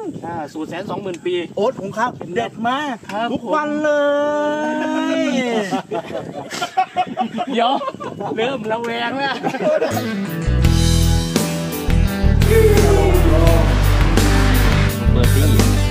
สูตร120,000 ปีโอ๊ตของข้าวเด็ดมากทุกวันเลยเดี๋ยวเริ่มระแวงแล้วเบอร์ตี้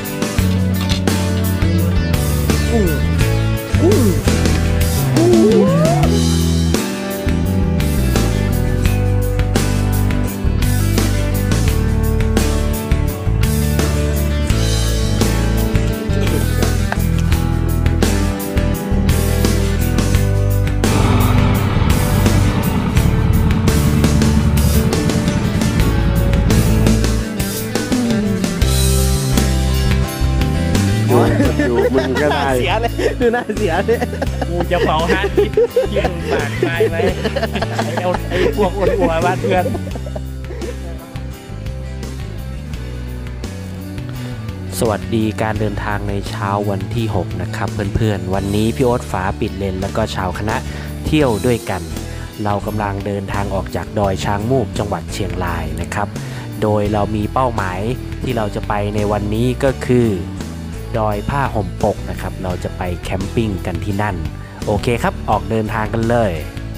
มึงก็ได้เสียเลยดูหน้าเสียเลยกูจะเผาฮาร์ดดิสก์ที่มึงฝากตายไว้ไอ้พวกอ้วนๆบ้านเพื่อนสวัสดีการเดินทางในเช้าวันที่6นะครับเพื่อนๆวันนี้พี่โอ๊ตฝาปิดเลนแล้วก็ชาวคณะเที่ยวด้วยกันเรากำลังเดินทางออกจากดอยช้างมูกจังหวัดเชียงรายนะครับโดยเรามีเป้าหมายที่เราจะไปในวันนี้ก็คือดอยผ้าห่มปกนะครับเราจะไปแคมปิ้งกันที่นั่นโอเคครับออกเดินทางกันเลย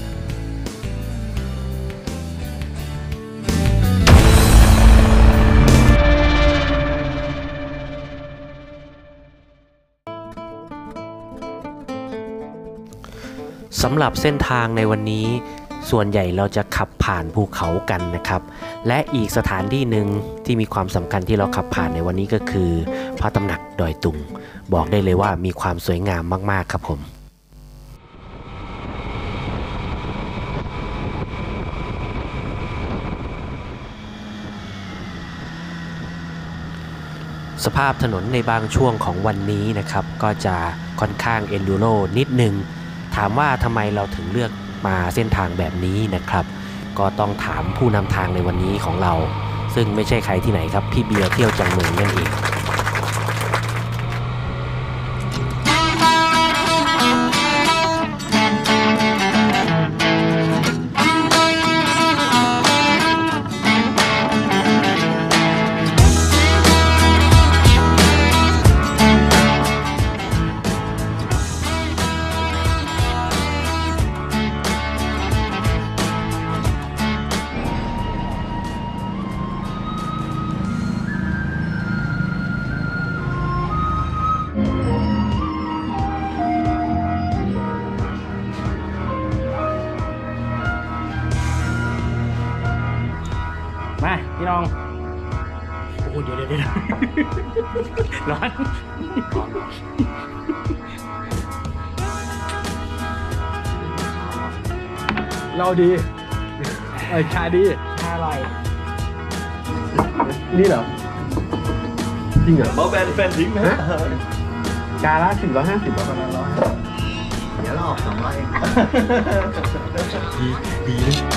สำหรับเส้นทางในวันนี้ส่วนใหญ่เราจะขับผ่านภูเขากันนะครับและอีกสถานที่หนึ่งที่มีความสำคัญที่เราขับผ่านในวันนี้ก็คือพระตำหนักดอยตุงบอกได้เลยว่ามีความสวยงามมากๆครับผมสภาพถนนในบางช่วงของวันนี้นะครับก็จะค่อนข้างเอนดูโรนิดนึงถามว่าทำไมเราถึงเลือกมาเส้นทางแบบนี้นะครับก็ต้องถามผู้นำทางในวันนี้ของเราซึ่งไม่ใช่ใครที่ไหนครับพี่เบียร์เที่ยวจังเมืองนั่นเองมาพี่น้องโอ้โหเดี๋ยวร้อนเราดีชาดีชาอร่อยนี่เหรอจริงเหรอเบาแบนแฟนทิ้งนะกาละ450บาทละเดี๋ยวเราออก200เองดี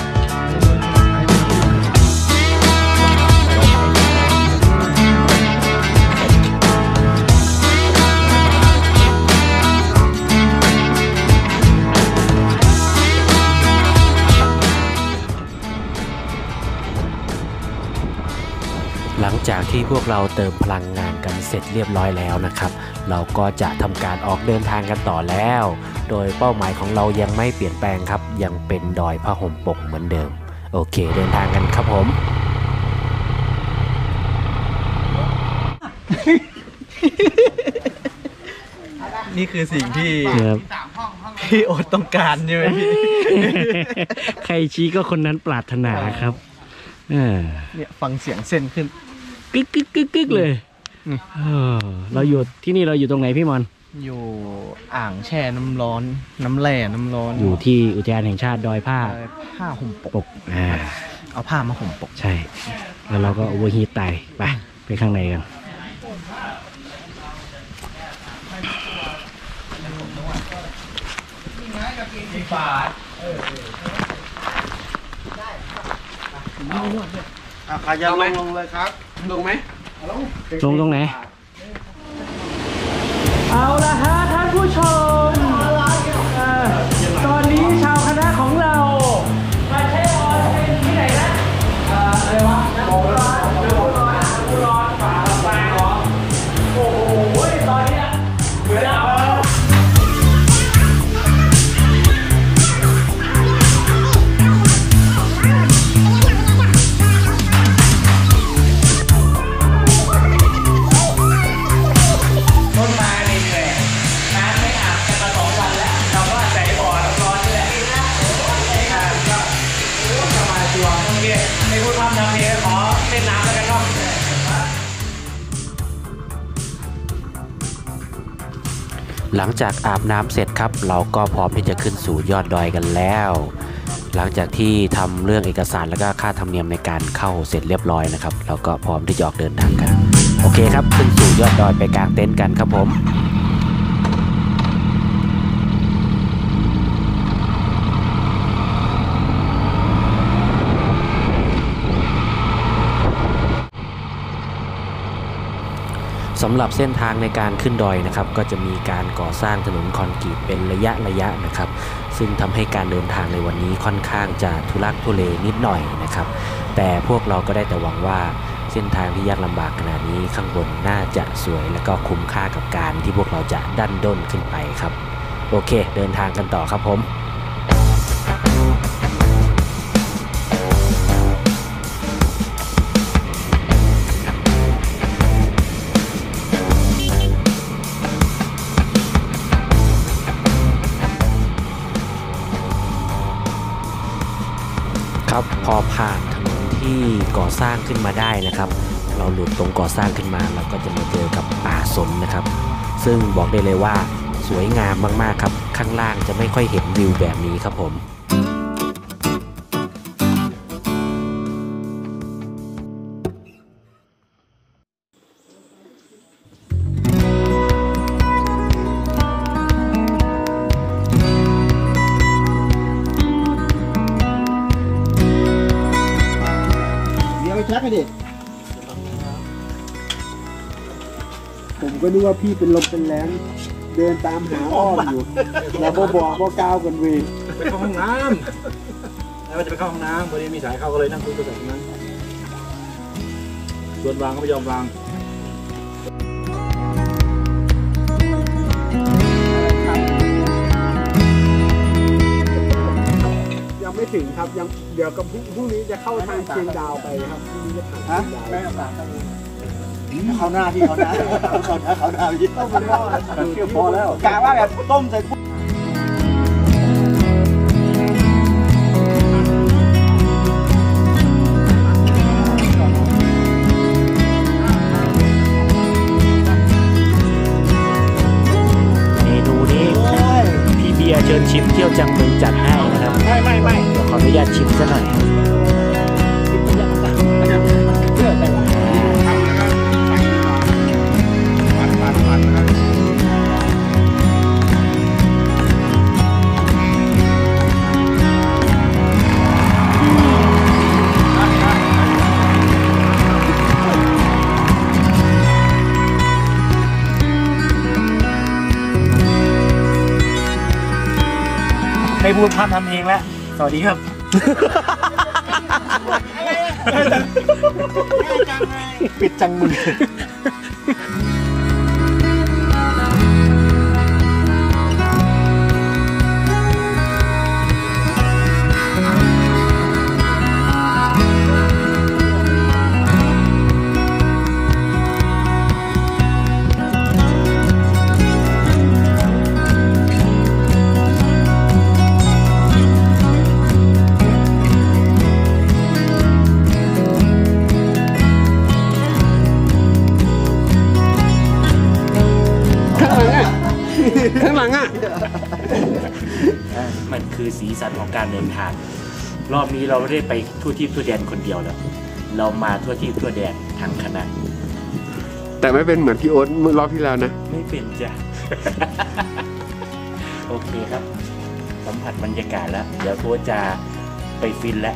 หลังจากที่พวกเราเติมพลังงานกันเสร็จเรียบร้อยแล้วนะครับเราก็จะทำการออกเดินทางกันต่อแล้วโดยเป้าหมายของเรายังไม่เปลี่ยนแปลงครับยังเป็นดอยผ้าห่มปกเหมือนเดิมโอเคเดินทางกันครับผมนี่คือสิ่งที่พี่โอ๊ตต้องการใช่ไหมพี่ใครชี้ก็คนนั้นปรารถนาครับเนี่ยฟังเสียงเส้นขึ้นกึกกึกกึกกึกเลยเราอยู่ที่นี่เราอยู่ตรงไหนพี่มอนอยู่อ่างแช่น้ำร้อนน้ำแร่น้ำร้อนอยู่ที่อุทยานแห่งชาติดอยผ้าห่มปกเอาผ้ามาห่มปกใช่แล้วเราก็โอเวอร์ฮีทตายไปข้างในกันขยับลงเลยครับลงไหมลงตรงไหนเอาละฮะท่านผู้ชมตอนนี้ชาวคณะของเรามาเที่ยวที่ไหนนะอะไรวะหลังจากอาบน้ำเสร็จครับเราก็พร้อมที่จะขึ้นสู่ยอดดอยกันแล้วหลังจากที่ทำเรื่องเอกสารแล้วก็ค่าธรรมเนียมในการเข้าเสร็จเรียบร้อยนะครับเราก็พร้อมที่จะออกเดินทางกันโอเคครับขึ้นสู่ยอดดอยไปกางเต็นท์กันครับผมสำหรับเส้นทางในการขึ้นดอยนะครับก็จะมีการก่อสร้างถนนคอนกรีตเป็นระยะนะครับซึ่งทำให้การเดินทางในวันนี้ค่อนข้างจะทุลักทุเลนิดหน่อยนะครับแต่พวกเราก็ได้แต่หวังว่าเส้นทางที่ยากลำบากขนาดนี้ข้างบนน่าจะสวยและก็คุ้มค่ากับการที่พวกเราจะดันด้นขึ้นไปครับโอเคเดินทางกันต่อครับผมครับพอผ่านถนนที่ก่อสร้างขึ้นมาได้นะครับเราหลุดตรงก่อสร้างขึ้นมาเราก็จะมาเจอกับป่าสนนะครับซึ่งบอกได้เลยว่าสวยงามมากๆครับข้างล่างจะไม่ค่อยเห็นวิวแบบนี้ครับผมชักให้ดิผมก็นึกว่าพี่เป็นลมเป็นแรงเดินตามหาอ้อมอยู่แล้วบอกก้าวกันเวไปเข้าห้องน้ำแล้วจะไปเข้าห้องน้ำพอดีมีสายเข้าก็เลยนั่งคุยกันแบบนั้นส่วนวางก็ไม่ยอมวางยังไม่ถึงครับยังเดี๋ยวกับพรุ่งนี้จะเข้าทางเชียงดาวไปครับพรุ่งนี้จะผ่านเชียงดาวเขาหน้าที่เขาหน้ายิ่งต้มมันก็เกี่ยวพอแล้วกะว่าแบบต้มใส่เมนูนี้พี่เบียร์เชิญชิมเที่ยวจังเมืองจัดให้นะครับไม่เดี๋ยวขออนุญาตชิมซะหน่อยไม่พูดพร่ำทำเองแล้วสวัสดีครับปิดจังมือข้างหลังอ่ะมันคือสีสันของการเดินทางรอบนี้เราไม่ได้ไปทั่วทิพย์ทั่วแดนคนเดียวแล้วเรามาทั่วทิพย์ทั่วแดนทั้งคณะแต่ไม่เป็นเหมือนพี่โอ๊ตเมื่อรอบที่แล้วนะไม่เป็นจ้ะ โอเคครับสัมผัสบรรยากาศแล้วเดี๋ยวโค้ชจะไปฟินแล้ว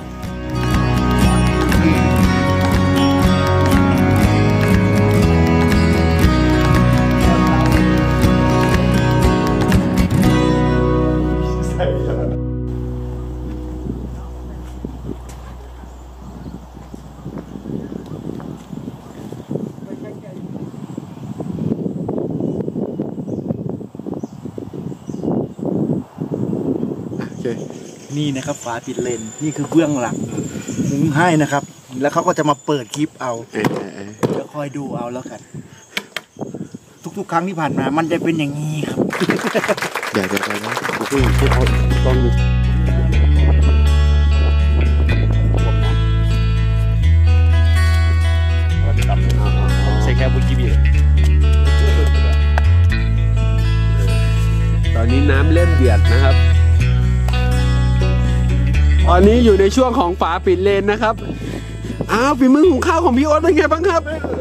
นี่นะครับฝาปิดเลนนี่คือเบื้องหลังมุ้งให้นะครับแล้วเขาก็จะมาเปิดคลิปเอาเดี๋ยวคอยดูเอาแล้วกันทุกๆครั้งที่ผ่านมามันจะเป็นอย่างนี้ครับอยากจะไปนะผู้หญิงที่เขาต้องใส่แค่บุกิบิน้ำเริ่มเดือดนะครับตอนนี้อยู่ในช่วงของฝาปิดเลนนะครับอ้าวฝีมือหุงข้าวของพี่โอ๊ตเป็นไงบ้างครับ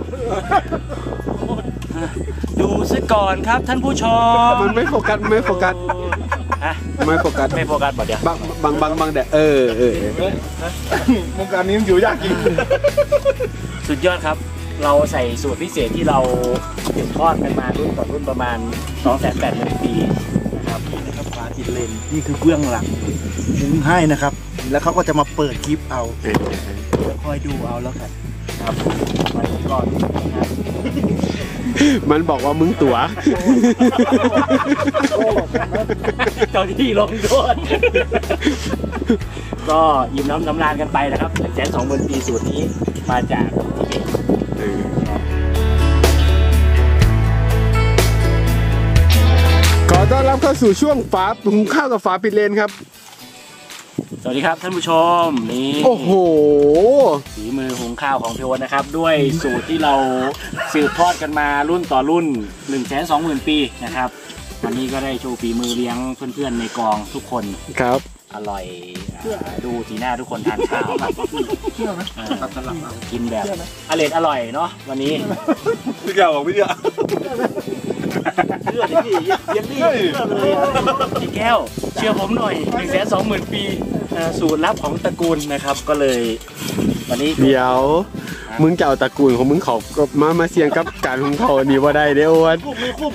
ดูซะก่อนครับท่านผู้ชมมันไม่โฟกัสไม่โฟกัสฮะไม่โฟกัสไม่โฟกัสบ่เดี๋ยวบางแดดวงการนี้มันอยู่ยากจริงสุดยอดครับ เราใส่สูตรพิเศษที่เราสืบทอดกันมารุ่นต่อรุ่นประมาณ 280,000 ปีนะครับนี่นะครับฝาปิดเลนนี่คือเบื้องหลังมุ้งให้นะครับ แล้วเขาก็จะมาเปิดคลิปเอาแล้วคอยดูเอาแล้วกันครับไปก่อนนะครับมันบอกว่ามึงตั๋วเจ้าที่ลงโทษ ก็ยิ้มน้ำสำราญกันไปนะครับ120,000 ปีสูตรนี้มาจากทิเบตขอต้อนรับเข้าสู่ช่วงฝาหุงข้าวกับฝาปิดเลนครับสวัสดีครับท่านผู้ชมนี่โอ้โหฝีมือหุงข้าวของพี่โอ๊ตนะครับ ด้วยสูตรที่เราสืบทอดกันมารุ่นต่อรุ่น 120,000 ปีนะครับวันนี้ก็ได้โชว์ฝีมือเลี้ยงเพื่อนๆในกองทุกคนครับอร่อยดูสีหน้าทุกคนทานข้าวกินแบบอร่อยเนาะวันนี้พี่แก้วบอกพี่เดียวเชื่อดิพี่ยังดีเชื่อเลยพี่แก้วเชื่อผมหน่อย120,000 ปีสูตรลับของตระกูลนะครับก็เลยวันนี้เดี๋ยวมึงจะเอาตระกูลของมึงเขามาเสี่ยงกับการหุงข้าวนี่ว่าได้เด้อวันไม่คุ้ม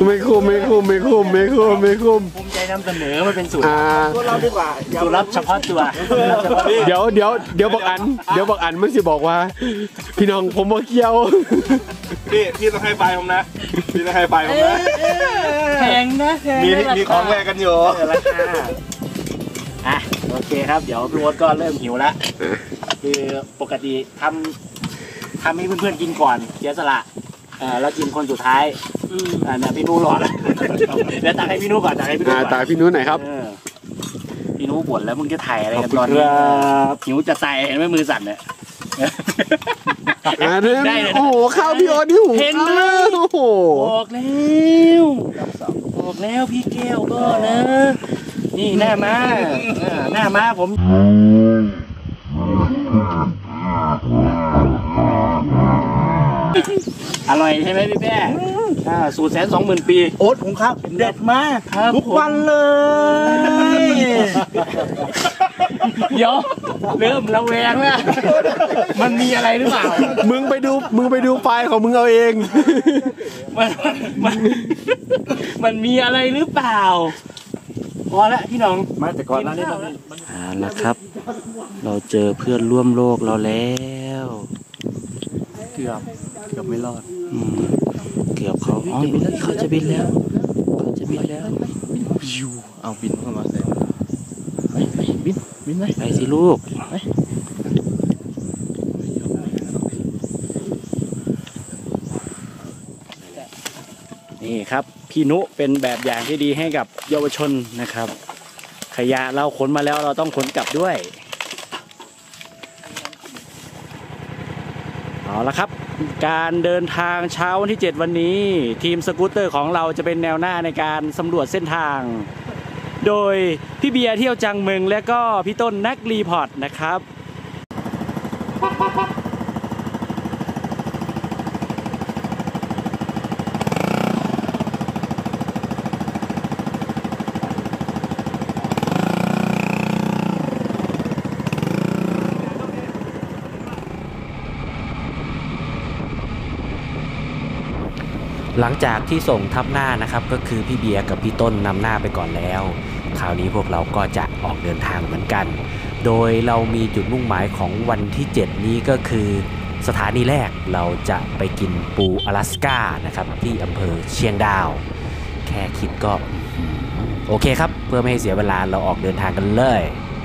ภูมิใจนำเสนอมันเป็นสูตรเราดีกว่าสูตรลับเฉพาะตัวเดี๋ยวบอกอันมันสิบอกว่าพี่น้องผมบ่เกี่ยวพี่ต้องให้ไฟผมนะพี่ต้องให้ไฟผมนะแพงนะมีของแลกกันอยู่ราคาโอเคครับเดี๋ยวพี่โอ๊ตก็เริ่มหิวแล้วคือปกติทำให้เพื่อนๆกินก่อนเสียสละแล้วกินคนสุดท้ายเนี่ยพี่นุ้รอแล้วเดี๋ยวตักให้พี่นุ้ก่อนตักให้พี่นุ้ก่อนตักพี่นุ้หน่อยครับพี่นุ้บ่นแล้วมึงจะถ่ายอะไรกันตอนนี้หิวจะตายเห็นไหมมือสั่นเนี่ยได้เลยโอ้โหข้าวพี่โอ๊ตนี่หูเห็นไหมโอ้โหบอกแล้วพี่แก้วก็นะนี่หน้าม้าผมอร่อยใช่ไหมพี่แป้สูตร120,000 ปีโอ๊ตหุงข้าวเด็ดมากทุกวันเลยเดี๋ยวเริ่มระแวงแล้วมันมีอะไรหรือเปล่ามึงไปดูไฟล์ของมึงเอาเองมันมีอะไรหรือเปล่าพอละพี่น้องมาแต่ก่อนนั้นแล้วครับเราเจอเพื่อนร่วมโลกเราแล้วเกือบไม่รอดเกือบเขาจะบินแล้วเอาบินเข้ามาเลยไปบินไหมไปสิลูกนี่ครับพี่นุเป็นแบบอย่างที่ดีให้กับเยาวชนนะครับขยะเราขนมาแล้วเราต้องขนกลับด้วยเอาละครับการเดินทางเช้าวันที่7วันนี้ทีมสกูตเตอร์ของเราจะเป็นแนวหน้าในการสำรวจเส้นทางโดยพี่เบียร์เที่ยวจังเมืองและก็พี่ต้นนักรีพอร์ตนะครับหลังจากที่ส่งทับหน้านะครับก็คือพี่เบียร์กับพี่ต้นนำหน้าไปก่อนแล้วคราวนี้พวกเราก็จะออกเดินทางเหมือนกันโดยเรามีจุดมุ่งหมายของวันที่7นี้ก็คือสถานีแรกเราจะไปกินปูอลาสก้านะครับที่อำเภอเชียงดาวแค่คิดก็โอเคครับเพื่อไม่ให้เสียเวลาเราออกเดินทางกันเลย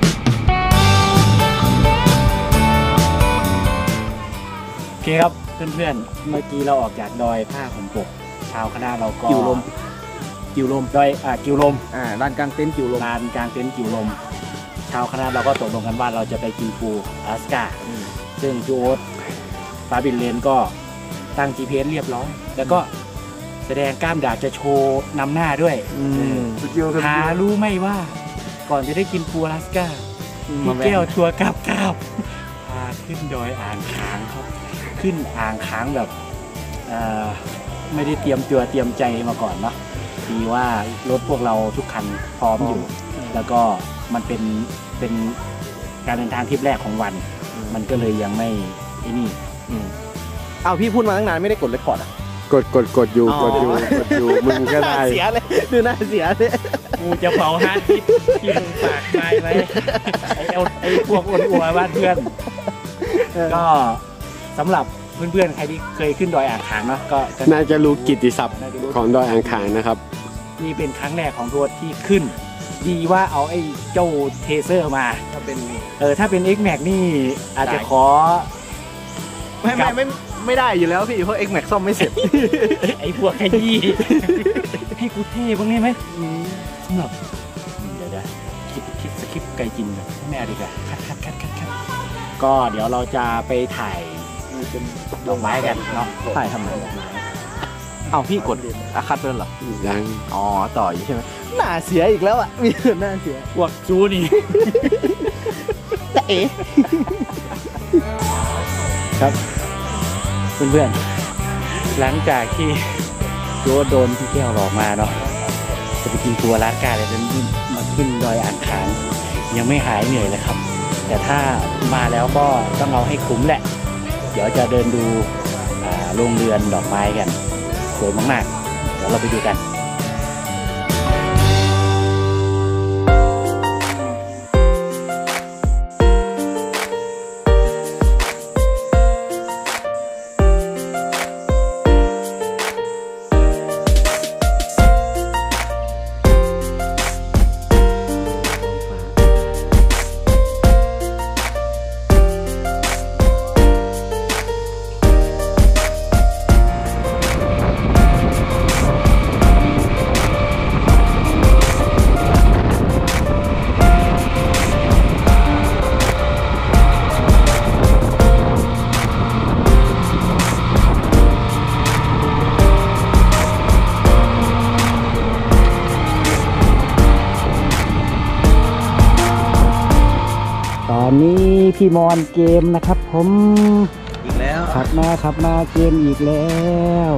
โอเคครับเพื่อนๆเมื่อกี้เราออกจากดอยผ้าห่มปกชาวคณะเราก็กิวลมดอยกิวลมลานกลางเต็นท์กิวลมลานกลางเต็นท์กิวลมชาวคณะเราก็ตกลงกันว่าเราจะไปกินปูอลาสก้าซึ่งพี่โอ๊ตฟ้าบินเลนก็ตั้ง GPS เรียบร้อยแล้วก็แสดงกล้ามดาบจะโชว์นำหน้าด้วย หารู้ไหมว่าก่อนจะได้กินปูอลาสก้าพี่แก้วทัวร์กราบพาขึ้นดอยอ่างขางครับขึ้นอ่างขางแบบไม่ได้เตรียมตัวเตรียมใจมาก่อนเนาะดีว่ารถพวกเราทุกคันพร้อมอยู่ แล้วก็มันเป็นการเดินทางทริปแรกของวัน มันก็เลยยังไม่ไอ้นี่เอาพี่พูดมาตั้งนานไม่ได้กดเรคคอร์ดอ่ะกดอยู่มึงก็ได้เสียเลยดูหน้าเสียเลยกูจะเผาฮาร์ดดิสก์ที่มึงฝากนายไว้ไอ้พวกอ้วนๆบ้านเพื่อนก็สำหรับเพื่อนๆใครที่เคยขึ้นดอยอ่างขางเนาะก็น่าจะรู้กิตติศัพท์ของดอยอ่างขางนะครับนี่เป็นครั้งแรกของรถที่ขึ้นดีว่าเอาไอ้เจ้าเทเซอร์มาถ้าเป็นถ้าเป็น X-Max นี่อาจจะขอไม่ได้อยู่แล้วพี่เพราะ X-Max ซ่อมไม่เสร็จไอ้พวกขยี้ให้กูเท่บ้างได้ไหมสำหรับเดี๋ยวคิดสคริปต์ไกลจริงเลยแม่ดีกว่าคัดก็เดี๋ยวเราจะไปถ่ายดอกไม้กันเนาะถ่ายทำไมเอาพี่กดคัดเดินเหรอยังอ๋อต่ออยู่ใช่ไหมหน้าเสียอีกแล้วอ่ะมีหน้าเสียพวกจูนี่เอ๋ครับเพื่อนๆหลังจากที่โดนพี่แก้วหลอกมาเนาะจะไปกินตัวร้านกาเลยจะมาขึ้นดอยอ่างขางยังไม่หายเหนื่อยเลยครับแต่ถ้ามาแล้วก็ต้องเอาให้คุ้มแหละเดี๋ยวจะเดินดูโรงเรือนดอกไม้กันสวยมากๆเดี๋ยวเราไปดูกันตอนนี้พี่มอนเกมนะครับผมอีกแล้วขับมาเกมอีกแล้ว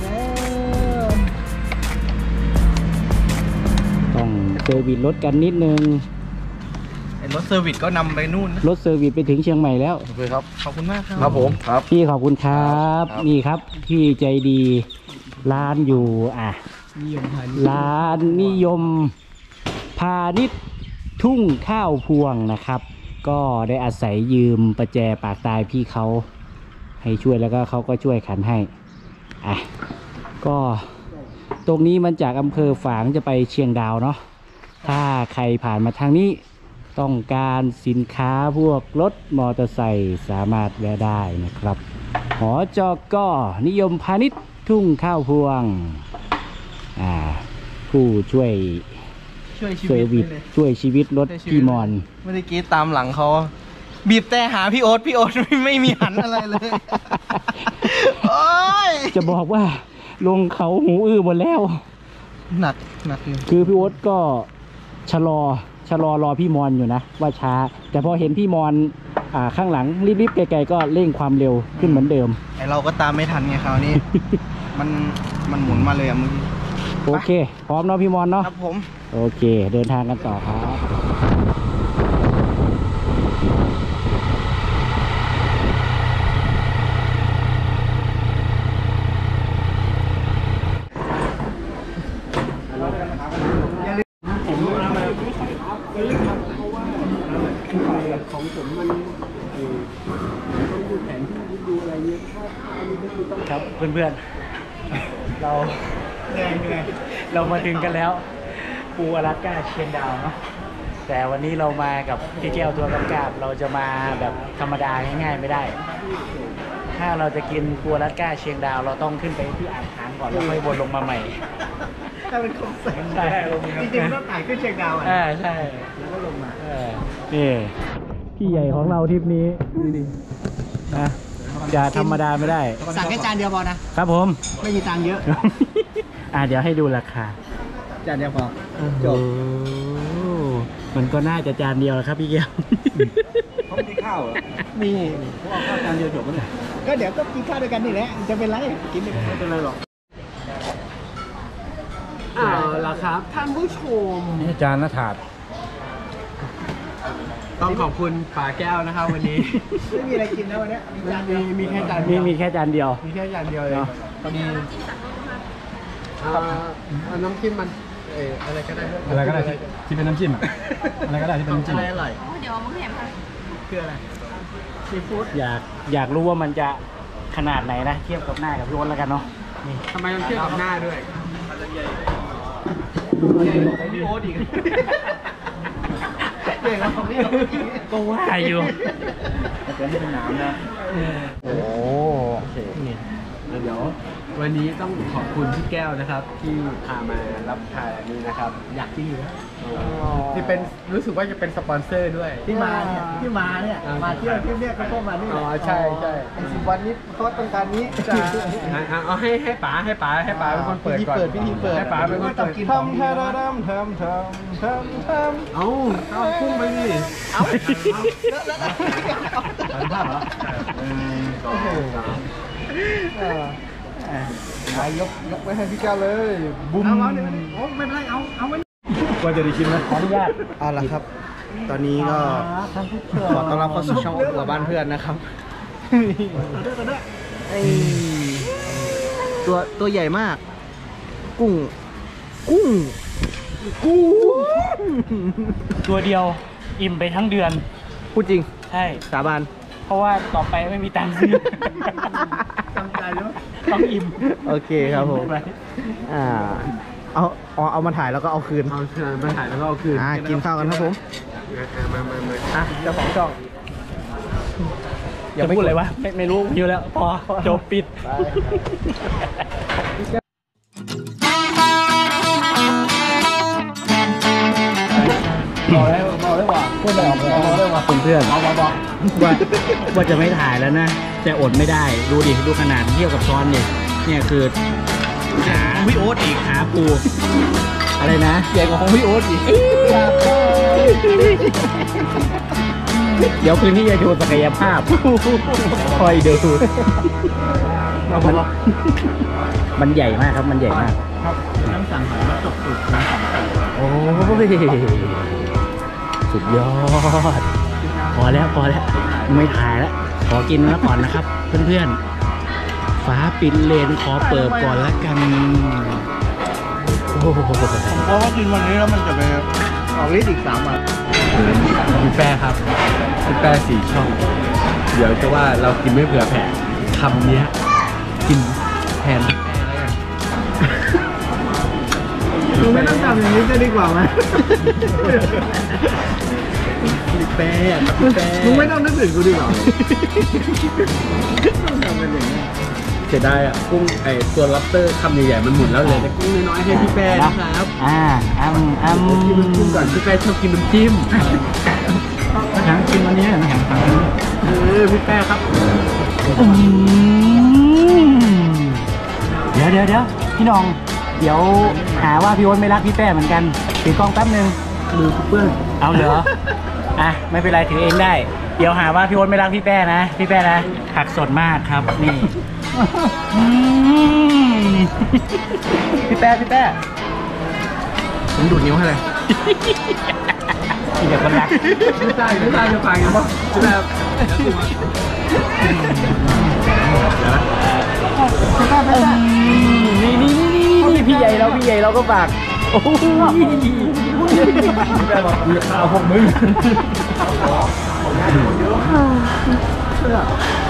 ต้องเซอร์วิสรถกันนิดนึงรถเซอร์วิสก็นำไปนู่นรถเซอร์วิสไปถึงเชียงใหม่แล้วโอเคครับขอบคุณมากครับครับผมครับพี่ขอบคุณครับนี่ครับพี่ใจดีร้านอยู่ร้านนิยมพาณิชย์ทุ่งข้าวพวงนะครับก็ได้อาศัยยืมประแจปากตายพี่เขาให้ช่วยแล้วก็เขาก็ช่วยขันให้ก็ตรงนี้มันจากอำเภอฝางจะไปเชียงดาวเนาะถ้าใครผ่านมาทางนี้ต้องการสินค้าพวกรถมอเตอร์ไซค์สามารถแวะได้นะครับหอจกนิยมพาณิชย์ทุ่งข้าวพวงผู้ช่วยเซอร์วิสช่วยชีวิตรถพี่มอนเมื่อกี้ตามหลังเขาบีบแต่หาพี่โอ๊ตไม่มีหันอะไรเลยโอ้ยจะบอกว่าลงเขาหูอื้อหมดแล้วหนักคือพี่โอ๊ตก็ชะลอรอพี่มอนอยู่นะว่าช้าแต่พอเห็นพี่มอนข้างหลังรีบๆไกลๆก็เร่งความเร็วขึ้นเหมือนเดิมไอเราก็ตามไม่ทันไงคราวนี้ มันหมุนมาเลยมึงโอเคพร้อมเนาะพี่มอนเนาะครับผมโอเคเดินทางกันต่อครับของผมมันต้องดูแผนที่ดูอะไรเงี้ยครับเพื่อนๆเรามาถึงกันแล้วปูอลาสก้าเชียงดาวเนาะแต่วันนี้เรามากับพี่แก้วตัวกาบเราจะมาแบบธรรมดาง่ายๆไม่ได้ถ้าเราจะกินปูอลาสก้าเชียงดาวเราต้องขึ้นไปที่อ่างขางก่อนแล้วค่อยวนลงมาใหม่ถ้าเป็นคอนเซ็ปต์ใช่จริงๆต้องถ่ายขึ้นเชียงดาวใช่แล้วก็ลงมานี่พี่ใหญ่ของเราทริปนี้นะจะธรรมดาไม่ได้สั่งแค่จานเดียวพอนะครับผมไม่มีตังค์เยอะเดี๋ยวให้ดูราคาจานเดียวพอจบมันก็น่าจะจานเดียวแหละครับพี่เกียวเขาไม่ข้าวเหรอมีเขาเอาข้าวจานเดียวจบแล้วเนี่ยก็เดี๋ยวก็กินข้าวด้วยกันนี่แหละจะเป็นไรกินด้วยกันไม่เป็นไรหรอกล่ะครับท่านผู้ชมนี่จานละถาดต้องขอบคุณป่าแก้วนะครับวันนี้ไม่มีอะไรกินนะวันนี้มีจานเดียวมีแค่จานเดียวมีแค่จานเดียวมีแค่จานเดียวเลยพอดีน้ำจิ้มมันอะไรก็ได้อะไรก็ได้ที่เป็นน้ำจิ้มอะอะไรก็ได้ที่เป็นน้ำจิ้มอะไรอร่อยเดี๋ยวเอามาแถมค่ะคืออะไรซีฟู้ดอยากรู้ว่ามันจะขนาดไหนนะ เทียบกับหน้ากับพี่โอ๊ตแล้วกันเนาะทำไมต้องเทียบกับหน้าด้วยพี่โอ๊ตอีกเก่งแล้วของนี่ก็ว่าอยู่แต่นี่เป็นน้ำนะโอ้เดี๋ยววันนี้ต้องขอบคุณพี่แก้วนะครับ ที่พามารับทานนี้นะครับอยากกินอยู่ที่เป็นรู้สึกว่าจะเป็นสปอนเซอร์ด้วยที่มาเนี่ยมาเที่ยวที่เนี่ยก็ต้องมานี่อ๋อใช่ใช่ 10 วันนี้เขาต้องการนี้เอาให้ป๋าเป็นคนเปิดก่อนพิธีเปิดให้ป๋าเป็นคนเปิดทำเอาพุ่งไปดิเอาภาพเหรอยกไว้ให้พี่แก้วเลยบุ้มเอาไม่เป็นไรเอาไว้ว่าจะได้ชิมนะขออนุญาตเอาละครับ ตอนนี้ก็ขอต้อนรับเข้าสู่ช่องอบอัวบ้านเพื่อนนะครับตัวใหญ่มาก กุ้งตัวเดียวอิ่มไปทั้งเดือนพูดจริงใช่สาบานเพราะว่าต่อไปไม่มีตังค์ซื้อตั้งใจเนาะต้องอิ่มโอเคครับผมเอามาถ่ายแล้วก็เอาคืนเอาเชิญมาถ่ายแล้วก็เอาคืนกินข้าวกันครับผมมาเจ้าของช่องจะพูดอะไรวะ ไม่รู้พิวแล้ว พอจบปิดบอกได้ว่าพูดแบบบอกได้ว่าเพื่อนว่าจะไม่ถ่ายแล้วนะ แต่อดไม่ได้ ดูขนาดเทียบกับช้อนเนี่ยเนี่ยคือขาพี่โอ๊ตอีกขาปูอะไรนะใหญ่กว่าของพี่โอ๊ตอีกเดี๋ยวคืนนี้จะโชว์ศักยภาพ คอยดูมันใหญ่มากครับ มันใหญ่มากน้ำสั่งหอยมาตกตุกน้ำสั่งโอ้ยสุดยอด พอแล้วไม่ถ่ายแล้ว ขอกินแล้วก่อนนะครับ เพื่อนๆฟ้าปิดเลนขอเปิดก่อนละกันโอ้โหเพราะว่ากินวันนี้แล้วมันจะไปออกฤทธิ์อีก3 วันพี่แป้ครับพี่แป้4 ช่อง เดี๋ยวจะว่าเรากินไม่เผื่อแผ่คำเนี้ยกินแทนพี่แป้แล้วกันมึงไม่ต้องทำอย่างนี้จะดีกว่าไหมพี่แป้มึงไม่ต้องนึกถึงกูดีกว่าต้องทำกันอย่างนี้เสียดายอ่ะกุ้งตัวล็อบสเตอร์คำใหญ่ๆมันหมดแล้วเลยแต่กุ้งน้อยๆให้พี่แป้นะครับกินจิ้มก่อนพี่แป้ชอบกินน้ำจิ้มทั้งกินวันนี้นะทั้งพี่แป้ครับเดี๋ยวพี่น้อง เดี๋ยวหาว่าพี่โอ๊ตไม่รักพี่แป้เหมือนกันถือกล้องแป๊บนึงมือเปื้อนเอาเหรอ ไม่เป็นไรถือเองได้ เดี๋ยวหาว่าพี่โอ๊ตไม่รักพี่แป้นะ พี่แป้นะผักสดมากครับ นี่พี่แป้ผมดูดนิ้วให้เลยกินกับคนรักไม่ใช่จะฟังกันป่ะพี่แป้นี่พี่ใหญ่เราก็ฝากโอ้ยแบบเอาพวกมึง